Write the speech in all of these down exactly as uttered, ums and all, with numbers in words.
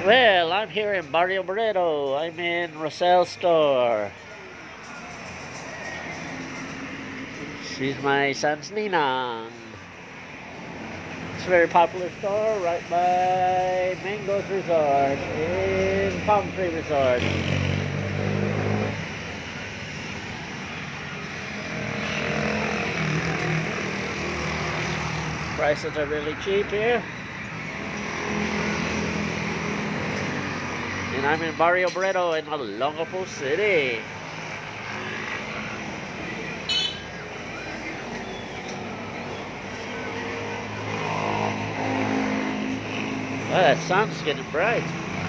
Well, I'm here in Barrio Barretto. I'm in Roselle's store. She's my son's Ninang. It's a very popular store right by Mango's Resort in Palm Tree Resort. Prices are really cheap here. And I'm in Barrio Barretto in Olongapo City. Oh, that sun's getting bright.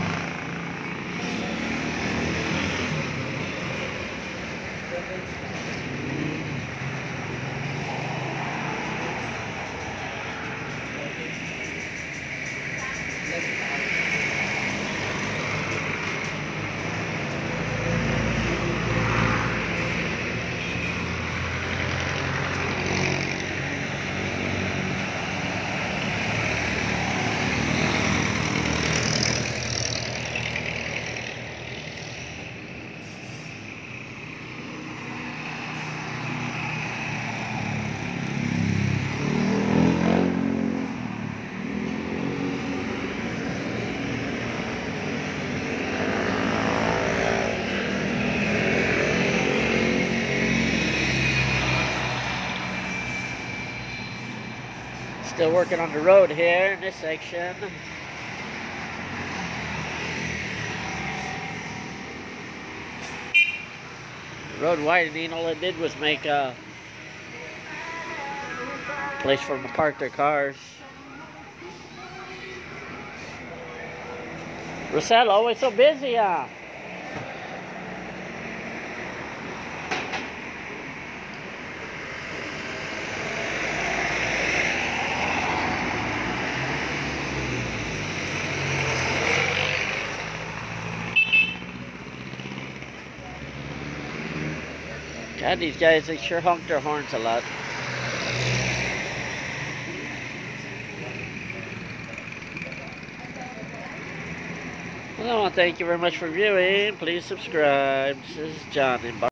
Still working on the road here in this section. The road widening, all it did was make a place for them to park their cars. Roselle, always so busy, huh? God, these guys, they sure honk their horns a lot. Well, I want to thank you very much for viewing. Please subscribe. This is John in Barrio.